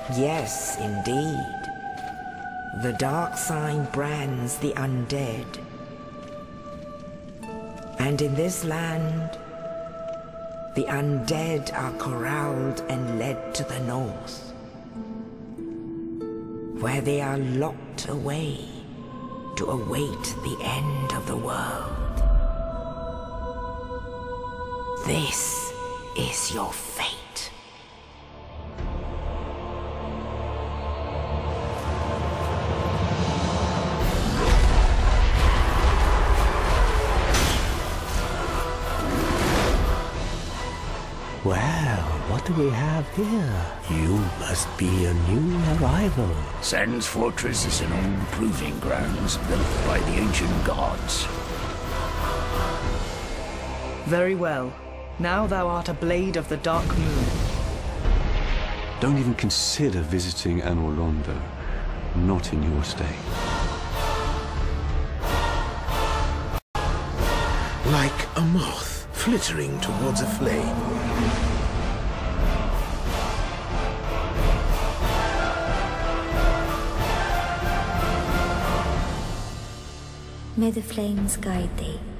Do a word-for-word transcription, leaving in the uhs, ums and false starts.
Yes, indeed. The dark sign brands the undead. And in this land, the undead are corralled and led to the north, where they are locked away to await the end of the world. This is your fate. Well, what do we have here? You must be a new arrival. Sand's Fortress is an old proving grounds built by the ancient gods. Very well. Now thou art a blade of the Dark Moon. Don't even consider visiting Anor Londo. Not in your state. Like a moth flittering towards a flame. May the flames guide thee.